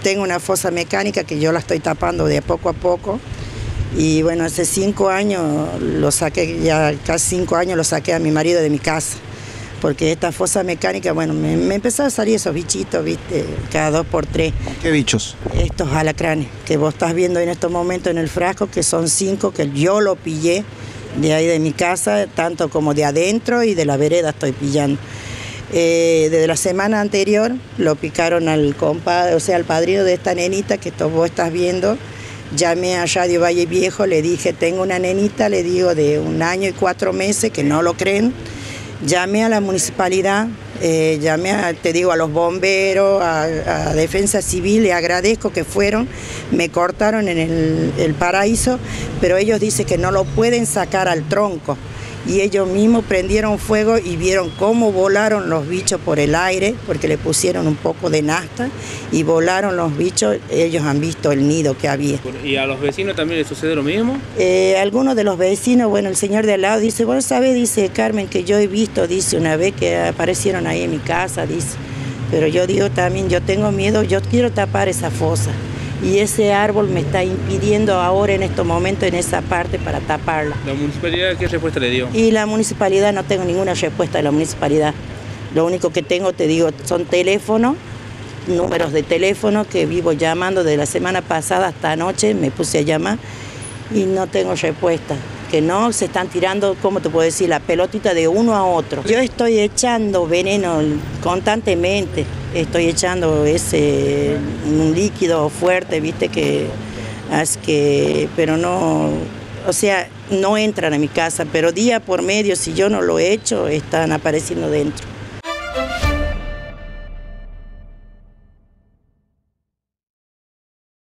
tengo una fosa mecánica que yo la estoy tapando de poco a poco. Y bueno, hace 5 años lo saqué, ya casi 5 años lo saqué a mi marido de mi casa. Porque esta fosa mecánica, bueno, me empezaron a salir esos bichitos, ¿viste? Cada 2 por 3. ¿Qué bichos? Estos alacranes que vos estás viendo en estos momentos en el frasco, que son 5, que yo lo pillé de ahí de mi casa, tanto como de adentro y de la vereda estoy pillando. Desde la semana anterior lo picaron al compadre, o sea, al padrino de esta nenita que vos estás viendo. Llamé a Radio Valle Viejo, le dije, tengo una nenita, le digo, de 1 año y 4 meses, que no lo creen. Llamé a la municipalidad, llamé a los bomberos, a Defensa Civil, le agradezco que fueron, me cortaron en el paraíso, pero ellos dicen que no lo pueden sacar al tronco. Y ellos mismos prendieron fuego y vieron cómo volaron los bichos por el aire, porque le pusieron un poco de nafta y volaron los bichos. Ellos han visto el nido que había. ¿Y a los vecinos también les sucede lo mismo? Algunos de los vecinos, bueno, el señor de al lado dice, vos sabés, dice Carmen, que yo he visto, dice, una vez que aparecieron ahí en mi casa, dice, pero yo digo también, yo tengo miedo, yo quiero tapar esa fosa. Y ese árbol me está impidiendo ahora en estos momentos en esa parte para taparla. ¿La municipalidad qué respuesta le dio? Y la municipalidad, no tengo ninguna respuesta de la municipalidad. Lo único que tengo, te digo, son teléfonos, números de teléfono que vivo llamando desde la semana pasada hasta anoche, me puse a llamar y no tengo respuesta. Que no, se están tirando, ¿cómo te puedo decir?, la pelotita de uno a otro. Yo estoy echando veneno constantemente, estoy echando un líquido fuerte, viste, pero no, o sea, no entran a mi casa, pero día por medio, si yo no lo echo, están apareciendo dentro.